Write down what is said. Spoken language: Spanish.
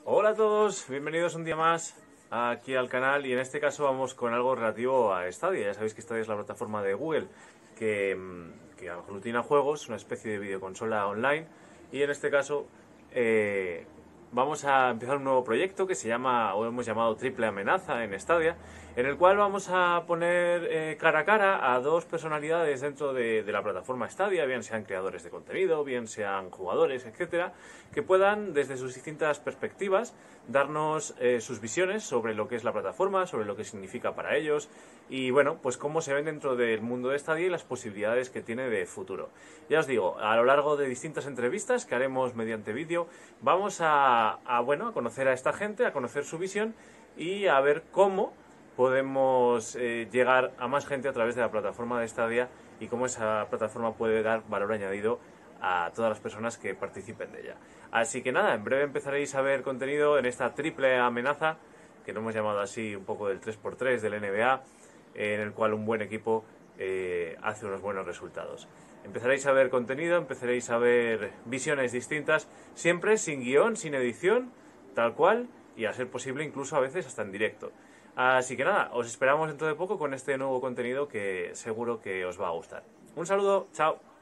Hola a todos, bienvenidos un día más aquí al canal y en este caso vamos con algo relativo a Stadia. Ya sabéis que Stadia es la plataforma de Google que aglutina juegos, una especie de videoconsola online, y en este caso vamos a empezar un nuevo proyecto que se llama, o hemos llamado Triple Amenaza en Stadia, en el cual vamos a poner cara a cara a dos personalidades dentro de la plataforma Stadia, bien sean creadores de contenido, bien sean jugadores, etcétera, que puedan desde sus distintas perspectivas darnos sus visiones sobre lo que es la plataforma, sobre lo que significa para ellos y bueno, pues cómo se ven dentro del mundo de Stadia y las posibilidades que tiene de futuro. Ya os digo, a lo largo de distintas entrevistas que haremos mediante vídeo, vamos a conocer a esta gente, a conocer su visión y a ver cómo podemos llegar a más gente a través de la plataforma de Stadia y cómo esa plataforma puede dar valor añadido a todas las personas que participen de ella. Así que nada, en breve empezaréis a ver contenido en esta triple amenaza, que lo hemos llamado así un poco del 3x3 del NBA, en el cual un buen equipo hace unos buenos resultados. Empezaréis a ver contenido, empezaréis a ver visiones distintas, siempre sin guión, sin edición, tal cual, y a ser posible incluso a veces hasta en directo. Así que nada, os esperamos dentro de poco con este nuevo contenido que seguro que os va a gustar. Un saludo, chao.